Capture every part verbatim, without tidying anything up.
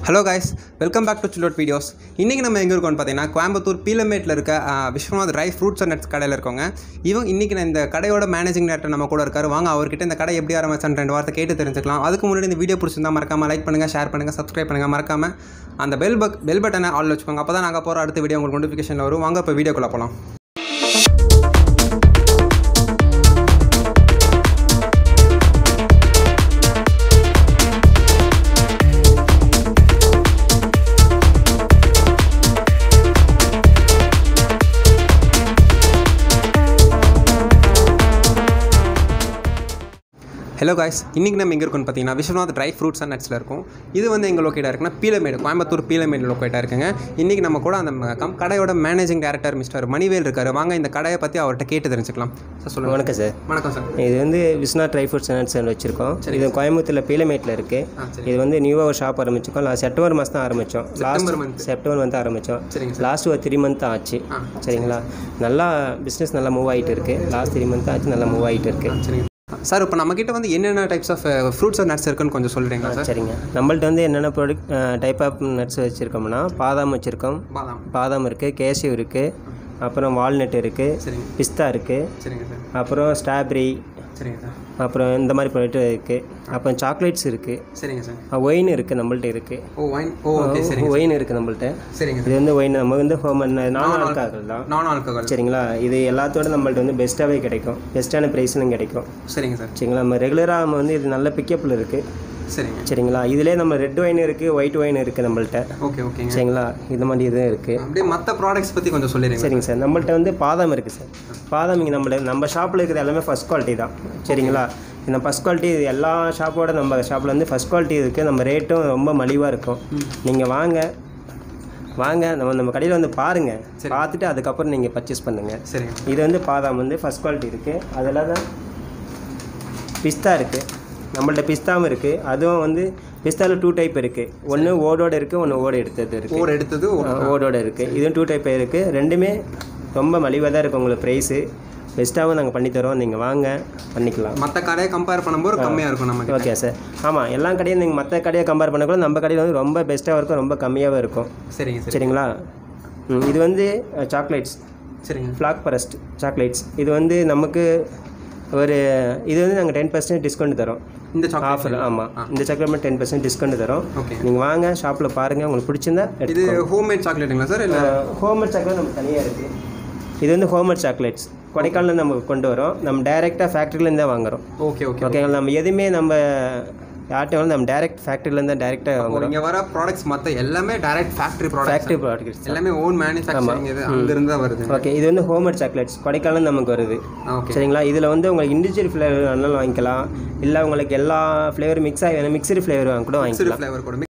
Hello guys, welcome back to Chillout videos. இன்னைக்கு நம்ம எங்க இருக்கோம்னு பாத்தீங்கன்னா கோயம்புத்தூர் பீலமேட்ல இருக்க Viswanath dry fruits and nuts கடையில இருக்கோங்க. இவங்க இன்னைக்கு இந்த கடையோட மேனேஜிங் டைரக்டர் நம்ம கூட இருக்காரு. வாங்க அவர்கிட்ட இந்த கடை எப்படி ஆரம்பிச்சான்னு ரெண்டு வார்த்தை கேட்டு தெரிஞ்சுக்கலாம். அதுக்கு முன்னாடி இந்த வீடியோ பிடிச்சிருந்தா மறக்காம லைக் பண்ணுங்க, ஷேர் பண்ணுங்க, சப்ஸ்கிரைப் பண்ணுங்க. மறக்காம அந்த பெல் பக் பெல் பட்டனை ஆல் வச்சுக்கோங்க. அப்பதான் நாங்க போற அடுத்த வீடியோ உங்களுக்கு நோட்டிஃபிகேஷன்ல வரும். வாங்க இப்ப வீடியோக்குள்ள போலாம். ஹலோ காய்ஸ், இன்றைக்கி நம்ம எங்கே இருக்கோன்னு பார்த்தீங்கன்னா விஸ்வநாத் ட்ரை ஃப்ரூட்ஸ் அண்ட் நட்ஸில் இருக்கும். இது வந்து எங்கள் லொக்கேட்டாக இருக்குன்னா பீலமேடு, கோயம்புத்தூர் பீலமேடு லொக்கேட்டாக இருக்குங்க. இன்றைக்கி நம்ம கூட அந்த கம் கடையோட மேனேஜிங் டைரக்டர் மிஸ்டர் மணிவேல் இருக்கார். வாங்க இந்த கடையை பற்றி அவர்கிட்ட கேட்டு தெரிஞ்சுக்கலாம். சார் சொல்லுங்கள். வணக்கம் சார். வணக்கம் சார். இது வந்து Viswanath dry fruits and nuts வச்சுருக்கோம். இது கோயம்புத்தூரில் பீலமேட்டில் இருக்குது. இது வந்து நியூவாக ஒரு ஷாப் ஆரம்பிச்சிருக்கோம். லாஸ்ட் செப்டம்பர் மாதம் தான் ஆரம்பித்தோம். லாஸ்ட் மந்த் செப்டம்பர் மந்த் ஆரம்பித்தோம். லாஸ்ட் ஒரு த்ரீ மந்த் ஆச்சு. சரிங்களா, நல்லா பிஸ்னஸ் நல்லா மூவ் ஆகிட்டு இருக்குது. லாஸ்ட் த்ரீ மந்த் ஆச்சு, நல்லா மூவ் ஆகிட்டு இருக்குது. சரிங்க சார். இப்போ நம்மக்கிட்ட வந்து என்னென்ன types of fruits and nuts இருக்குன்னு கொஞ்சம் சொல்கிறீங்களா சார்? சரிங்க, நம்மள்ட்ட வந்து என்னென்ன ப்ராடக்ட் டைப் ஆஃப் நட்ஸ் வச்சுருக்கோம்னா பாதாம் வச்சுருக்கோம். பாதாம் பாதாம் இருக்குது, கேஷ்யூ இருக்குது, அப்புறம் வால்நட் இருக்குது, பிஸ்தா இருக்குது, சரிங்க சார், அப்புறம் ஸ்ட்ராபெரி, சரிங்க சார், அப்புறம் இந்த மாதிரி ப்ராடக்ட் இருக்குது. அப்புறம் சாக்லேட்ஸ் இருக்குது, சரிங்க சார், ஒயின் இருக்குது நம்மள்ட்ட இருக்குது. ஓ ஒயின் ஓ ஓகே சரிங்க, ஒயின் இருக்குது நம்மள்ட்ட. சரிங்க, இது வந்து ஒயின் நம்ம வந்து ஹோம் நான் ஆல்கஹால் தான். நான் ஆல்கஹால் சரிங்களா. இது எல்லாத்தோட நம்மள்ட்ட வந்து பெஸ்ட்டாகவே கிடைக்கும், பெஸ்ட்டான ப்ரைஸ்லும் கிடைக்கும். சரிங்க சார். சரிங்களா, நம்ம ரெகுலராக நம்ம வந்து இது நல்ல பிக்கப்பில் இருக்குது. சரிங்க, சரிங்களா. இதிலே நம்ம ரெட் ஒயின் இருக்குது, ஒயிட் ஒயின் இருக்குது நம்மள்ட்ட. ஓகே ஓகே சரிங்களா. இந்த மாதிரி இதுவும் இருக்குது. அப்படியே மற்ற ப்ராடக்ட்ஸ் பற்றி கொஞ்சம் சொல்லிடுங்க. சரிங்க சார். நம்மள்ட்ட வந்து பாதாம் இருக்குது சார். பாதாம் இங்கே நம்மள நம்ம ஷாப்பில் இருக்கிறது எல்லாமே ஃபஸ்ட் குவாலிட்டி தான். சரிங்களா, இந்த ஃபஸ்ட் குவாலிட்டி எல்லா ஷாப்போட நம்ம ஷாப்பில் வந்து ஃபஸ்ட் குவாலிட்டி இருக்குது. நம்ம ரேட்டும் ரொம்ப மலிவாக இருக்கும். நீங்கள் வாங்க வாங்க நம்ம நம்ம கடையில் வந்து பாருங்கள், பார்த்துட்டு அதுக்கப்புறம் நீங்கள் பர்ச்சேஸ் பண்ணுங்கள். சரி, இது வந்து பாதாம் வந்து ஃபஸ்ட் குவாலிட்டி இருக்குது. அதில் தான் பிஸ்தா இருக்குது நம்மள்ட்ட. பிஸ்தாவும் இருக்குது. அதுவும் வந்து பிஸ்தாவில் டூ டைப் இருக்குது. ஒன்று ஓடோடு இருக்குது, ஒன்று ஓடு எடுத்தது இருக்குது. ஓடு எடுத்தது ஓடோடு இருக்குது. இதுவும் டூ டைப் இருக்குது. ரெண்டுமே ரொம்ப மலிவாக தான் இருக்குது. உங்களுக்கு ப்ரைஸு பெஸ்ட்டாகவும் நாங்கள் பண்ணித்தரோம். நீங்கள் வாங்க பண்ணிக்கலாம். மற்ற கடையை கம்பேர் பண்ணும்போது கம்மியாக இருக்கும் நமக்கு. Okay sir. ஆமாம், எல்லா கடையும் நீங்கள் மற்ற கடையை கம்பேர் பண்ணக்கூட நம்ம கடையில் வந்து ரொம்ப பெஸ்ட்டாக இருக்கும், ரொம்ப கம்மியாகவும் இருக்கும். சரிங்க சரிங்களா. இது வந்து சாக்லேட்ஸ். சரிங்க, ஃப்ளாக் ஃபாரஸ்ட் சாக்லேட்ஸ். இது வந்து நமக்கு ஒரு இது வந்து நாங்கள் டென் பர்சன்ட் டிஸ்கவுண்ட் தரோம் இந்த ஆஃபர். ஆமாம், இந்த சாக்லேட் டென் பர்சன்ட் டிஸ்கவுண்ட் தரோம். ஓகே, நீங்கள் வாங்க ஷாப்பில் பாருங்கள், உங்களுக்கு பிடிச்சிருந்தா. இது ஹோம்மேட் சாக்லேட்டுங்களா சார்? இல்லை, ஹோம்மேட் சாக்லேட் நமக்கு தனியாக இருக்குது. இது வந்து ஹோம்மேட் சாக்லேட்ஸ் கொடைக்கானல் நம்ம கொண்டு வரோம். நம்ம டைரெக்டாக ஃபேக்ட்ரிலேருந்து தான் வாங்குகிறோம். ஓகே ஓகே ஓகேங்களா. நம்ம எதுவுமே நம்ம யார்கிட்ட வந்து நம்ம டேரெக்ட் ஃபேக்ட்ரிலேருந்து தான் டேரெக்டாக வாங்குறோம். இங்கே வர ப்ராடக்ட்ஸ் மற்ற எல்லாமே direct factory product factory products எல்லாமே ஓன் மேனுஃபேக்சரிங் இது அங்கேருந்து தான் வருது. ஓகே, இது வந்து ஹோம்மேட் சாக்லேட்ஸ் கொடைக்கானல் நமக்கு வருது. ஓகே சரிங்களா. இதில் வந்து உங்களுக்கு இண்டிவிஜுவல் ஃப்ளேவர் வேணாலும் வாங்கிக்கலாம், இல்லை உங்களுக்கு எல்லா ஃப்ளேவரும் மிக்ஸ் ஆகி வேணும் மிக்சடு ஃப்ளேவர் வாங்க கூட வாங்கிக்கலாம். ஃப்ளேவர் கூட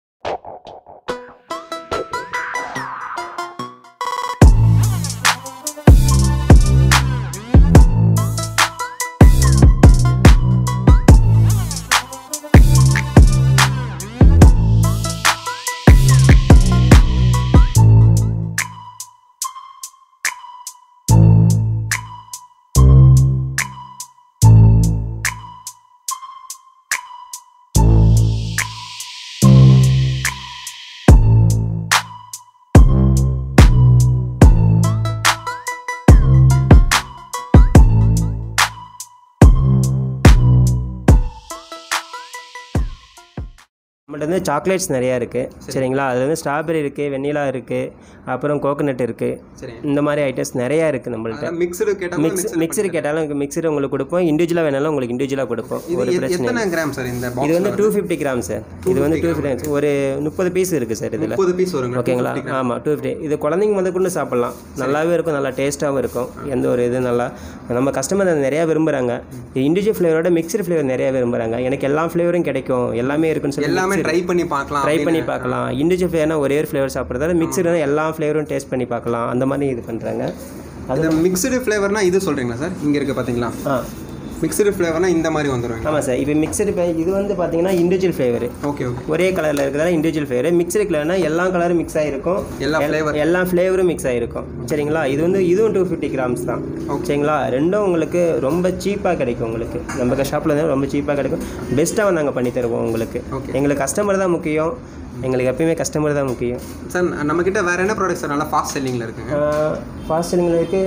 நம்மள்ட்ட வந்து சாக்லேட்ஸ் நிறையா இருக்குது. சரிங்களா, அது வந்து ஸ்ட்ராபெரி இருக்குது, வெண்ணிலா இருக்குது, அப்புறம் கோகோனட் இருக்குது. இந்த மாதிரி ஐட்டம்ஸ் நிறையா இருக்குது நம்மள்ட்ட. மிக்சடு கேட்டால் மிக்ஸ் மிக்சரு கேட்டாலும் மிக்சரு உங்களுக்கு கொடுப்போம். இண்டிவிஜுவலாக வேணாலும் உங்களுக்கு இண்டிவிஜுவலாக கொடுப்போம். ஒரு பிரச்சனை கிராம் சார்? இந்த இது வந்து டூ ஃபிஃப்டி கிராம் சார். இது வந்து டூ ஃபிஃப்டி ஒரு முப்பது பீஸ் இருக்குது சார் இதில். முப்பது பீஸ் வரும். ஓகேங்களா. ஆமாம், டூ ஃபிஃப்டி. இது குழந்தைங்க வந்து கொண்டு சாப்பிட்லாம், நல்லாவே இருக்கும், நல்லா டேஸ்ட்டாகவும் இருக்கும். எந்த ஒரு இது நல்லா நம்ம கஸ்டமர் நிறையா விரும்புகிறாங்க. இண்டிவிஜுவல் ஃப்ளேவரோட மிக்சடு ஃப்ளேவர் நிறையா விரும்புகிறாங்க. எனக்கு எல்லா ஃப்ளேவரும் கிடைக்கும், எல்லாமே இருக்குன்னு சொல்லி எல்லாமே ட்ரை பண்ணி பார்க்கலாம் ட்ரை பண்ணி பார்க்கலாம். இண்டிவிஜுவல் ஃப்ளேவர்னா ஒரே ஒரு ஃப்ளேவர் சாப்பிட்றதால மிக்சடுனா எல்லா ஃப்ளேவரும் டேஸ்ட் பண்ணி பார்க்கலாம். அந்த மாதிரி இது பண்ணுறாங்க. அது மிக்சடு ஃப்ளேவர்னால் இது சொல்கிறீங்களா சார்? இங்கே இருக்குது பார்த்தீங்களா? ஆ, மிக்சடு ஃப்ளேவர்னா இந்த மாதிரி வந்துடும். ஆமாம் சார். இப்போ மிக்சடு இது வந்து பார்த்தீங்கன்னா இண்டிவிஜுவல் ஃப்ளேவர். Okay okay. ஒரே கலரில் இருக்கிறதால இண்டிவிஜுவல் ஃப்ளேவர். மிக்சடு கலர்னா எல்லா கலரும் மிக்ஸ் ஆகிருக்கும், எல்லா ஃப்ளேவர் எல்லா ஃப்ளேவரும் மிக்ஸ் ஆகிருக்கும். சரிங்களா? இது வந்து இதுவும் டூ ஃபிஃப்டி கிராம்ஸ் தான். சரிங்களா? ரெண்டும் உங்களுக்கு ரொம்ப சீப்பாக கிடைக்கும். உங்களுக்கு நம்ம ஷாப்பில் வந்து ரொம்ப சீப்பாக கிடைக்கும். பெஸ்ட்டாக நாங்கள் பண்ணி தருவோம் உங்களுக்கு. எங்களுக்கு கஸ்டமர் தான் முக்கியம், எங்களுக்கு எப்பயுமே கஸ்டமர் தான் முக்கியம். சார் நம்மக்கிட்ட வேறு என்ன ப்ராடக்ட் சார் நல்லா ஃபாஸ்ட் செல்லிங்கில் இருக்குங்க? ஃபாஸ்ட் செல்லிங்கில் இருக்குது.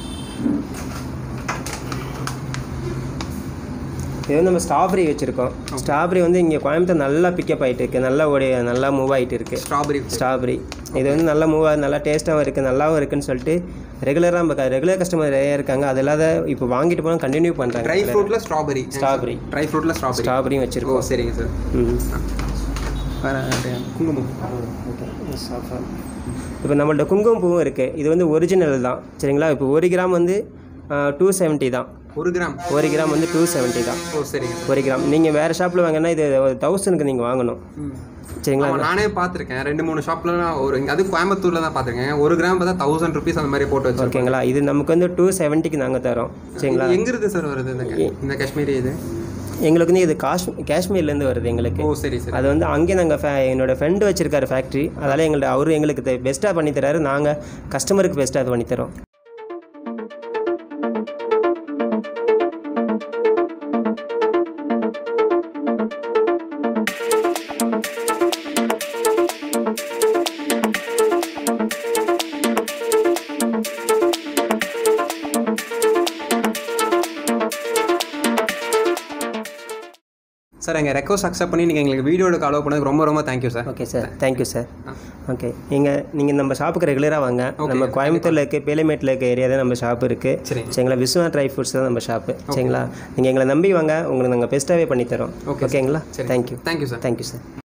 இது வந்து நம்ம ஸ்ட்ராபெரி வச்சுருக்கோம். ஸ்ட்ராபெரி வந்து இங்கே கோயம்புத்தூர் நல்லா பிக்கப் ஆகிட்டு இருக்குது, நல்லா ஓடி நல்லா மூவ் ஆகிட்டு இருக்குது. ஸ்ட்ராபெரி ஸ்ட்ராபெரி இது வந்து நல்லா மூவ் ஆகுது, நல்லா டேஸ்ட்டாகவும் இருக்குது, நல்லாவும் இருக்குதுன்னு சொல்லிட்டு ரெகுலராக நம்ம ரெகுலர் கஸ்டமர் நிறைய இருக்காங்க. அது இல்லாத இப்போ வாங்கிட்டு போனால் கண்டினியூ பண்ணுறாங்க. ட்ரை ஃப்ரூட்டில் ஸ்ட்ராபெரி ஸ்ட்ராபெரி ட்ரை ஃப்ரூட்டில் ஸ்ட்ராபெரி ஸ்ட்ராபெரியும் வச்சுருக்கோம். சரிங்க சார். ம் குங்குமம். ஓகே. இப்போ நம்மள்ட்ட குங்குமம் பூவும் இருக்குது. இது வந்து ஒரிஜினல் தான். சரிங்களா? இப்போ ஒரு கிராம் வந்து டூ செவன்ட்டி தான். ஒரு கிராம் ஒரு கிராம் வந்து டூ செவன்ட்டி தான். ஓ சரிங்க. ஒரு கிராம் நீங்கள் வேறு ஷாப்பில் வாங்கினா இது தௌசண்ட்க்கு நீங்கள் வாங்கணும். சரிங்களா? நானே பார்த்துருக்கேன் ரெண்டு மூணு ஷாப்பில். ஒரு அது கோயம்புத்தூரில் தான் பார்த்துருக்கேன். ஒரு கிராம் பார்த்தா தௌசண்ட் ருபீஸ் அந்த மாதிரி போட்டு வச்சு. ஓகேங்களா? இது நமக்கு வந்து டூ செவன்ட்டிக்கு நாங்கள் தரோம். சரிங்களா? எங்கே இருக்குது சார் வருது இந்த காஷ்மீரி? இது எங்களுக்கு வந்து இது காஷ் காஷ்மீர்லேருந்து வருது எங்களுக்கு. ஓ சரி சரி. அது வந்து அங்கேயே நாங்கள் ஃபே என்னோடய ஃப்ரெண்டு வச்சுருக்காரு ஃபேக்ட்ரி. அதால் எங்கள்ட்ட அவரு எங்களுக்கு பெஸ்ட்டாக பண்ணித்தராரு, நாங்கள் கஸ்டமருக்கு பெஸ்ட்டாக பண்ணித்தரோம். சார் எங்கள் ரெக்வஸ்ட் அக்செப்ட் பண்ணி நீங்கள் எங்களுக்கு வீடியோவுக்கு அலோவ் பண்ணதுக்கு ரொம்ப ரொம்ப thank you sir. Okay sir. Thank you sir. Okay. நீங்கள் நீங்கள் நம்ம ஷாப்புக்கு ரெகுலராக வாங்க. நம்ம கோயம்புத்தூரில் இருக்குது, பீலமேட்டில் இருக்க ஏரியா தான் நம்ம ஷாப்பு இருக்குது. சரி சரிங்களா? விஸ்வநாத் ட்ரை ஃப்ரூட்ஸ் தான் நம்ம ஷாப்பு. சரிங்களா? நீங்கள் எங்களை நம்பி வாங்க, உங்களுக்கு நாங்கள் பெஸ்ட்டாகவே பண்ணித்தரோம். ஓகேங்களா? Thank you. Thank you sir. Thank you sir.